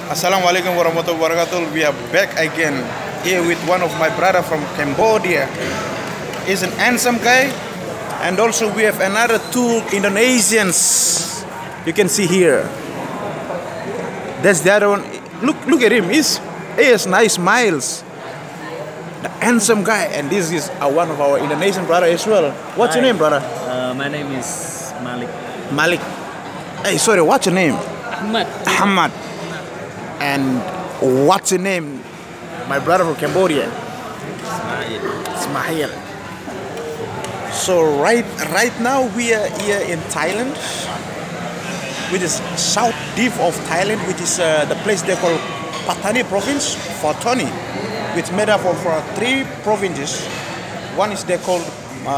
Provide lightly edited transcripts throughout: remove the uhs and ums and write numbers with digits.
Assalamualaikum warahmatullahi wabarakatuh. We are back again here with one of my brother from Cambodia. He's an handsome guy, and also we have another two Indonesians. You can see here. That's the other one. Look at him. He has nice smiles. The handsome guy, and this is one of our Indonesian brother as well. What's your name, brother? My name is Malik. Malik. Hey, sorry. What's your name? Ahmad. Ahmad. And what's your name? My brother from Cambodia. Ismail. So right now we are here in Thailand, which is south deep of Thailand, which is the place they call Pattani province, Fortoni, which is made up of three provinces. One is they called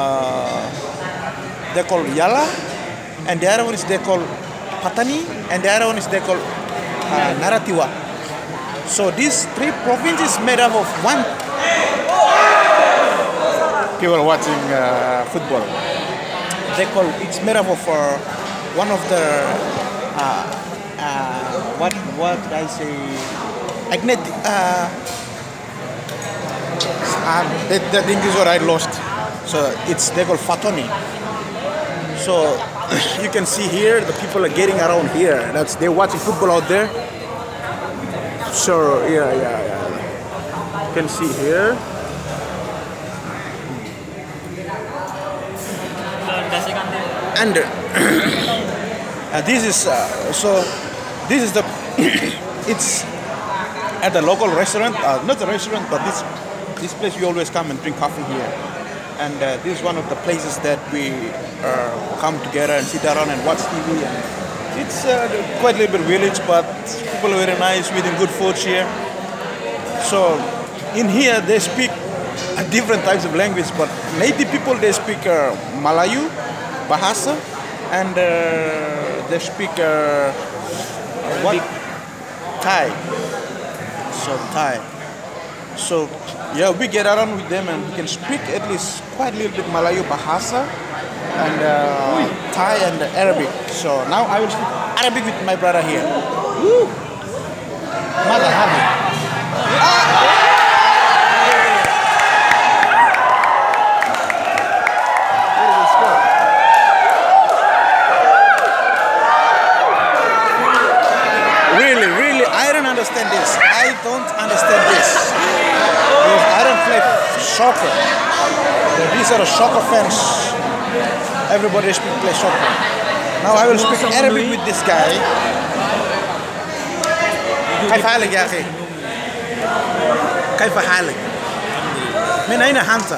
Yala, and the other one is they call Pattani, and the other one is they call Narathiwat. So these three provinces made up of one. People watching football. It's made up of one of the what did I say? The English word I lost. So they call Fatoni. So you can see here the people are getting around here. They're watching football out there. So yeah. You can see here. And this is this is the it's at the local restaurant, not a restaurant, but this place we always come and drink coffee here. And this is one of the places that we come together and sit around and watch TV. And it's quite a little bit village, but people are very nice, we eating good food here. So in here they speak different types of language, but native people they speak Malayu, Bahasa, and they speak Thai. Thai. So yeah, we get around with them and we can speak at least quite a little bit Malayu, Bahasa, and Thai and Arabic. So now I will speak Arabic with my brother here. Woo! Really, I don't understand this. I don't understand this. Because I don't play soccer. These are the soccer fans. Everybody play soccer. Now I will speak Arabic with this guy. كيف حالك يا أخي؟ كيف حالك؟ من أين أنت؟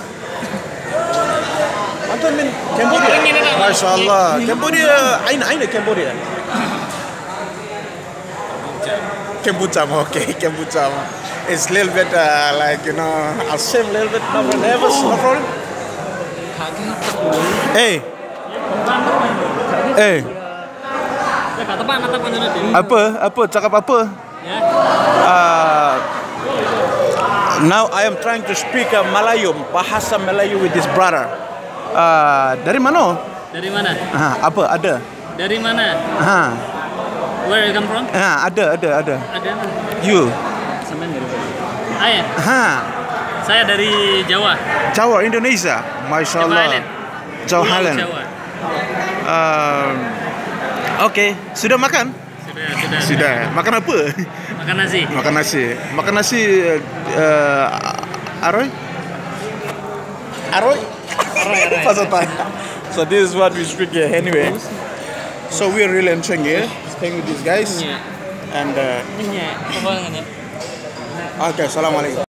أنت من كمبوديا؟ ما شاء الله. كمبوديا أين كمبوديا؟ Kembucham, okay, Kembucham. It's a little bit like, I'll save a little bit, no problem. Hey. Apa? Cakap apa? Now I am trying to speak Malayu, Bahasa Melayu with this brother. Dari mana? Dari mana? Apa? Ada? Dari mana? Where you come from? Ada. Ada. You? Sampai dari mana? Saya dari Jawa. Jawa, Indonesia. Masya Allah. Jawa Highland. Oke, sudah makan? Sudah. Makan apa? Makan nasi. Makan nasi. Aroy. So this is what we speak here anyway. So we are really enjoying here, staying with these guys. And okay, assalamualaikum.